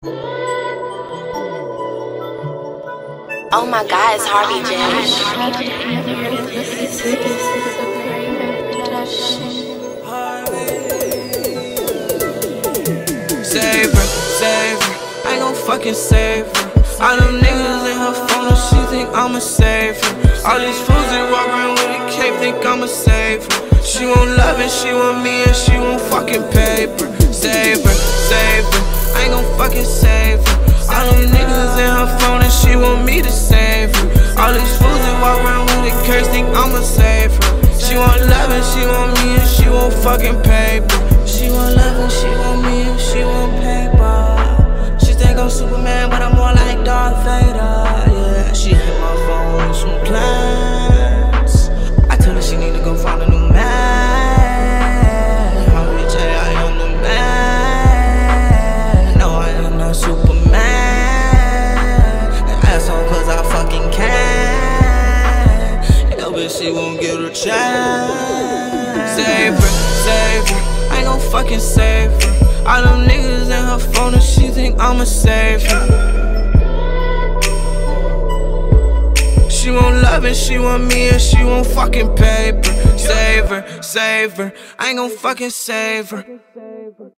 Oh my God, it's Harvey J. Save her, save her, I ain't gon' fucking save her. All them niggas in her phone and she think I'ma save her. All these fools that walk around with a cape think I'ma save her. She want love and she want me and she want fucking paper. Save her, I ain't gon' fucking save her. All them niggas in her phone and she want me to save her. All these fools that walk around with a curse think I'ma save her. She want love and she want me and she want fucking paper. She want love and she want me and she want paper. She think I'm Superman but I'm more like Darth Vader. Yeah, she hit my phone with some plans. I told her she need to go find a new man. Harvey J, I am the man. No, I am not Superman. And asshole cause I fucking can. Yo, bitch, she won't get a chance. Save her, I ain't gon' fucking save her. All them niggas in her phone and she think I'ma save her. She want love and she want me and she want fucking paper. Save her, I ain't gon' fucking save her.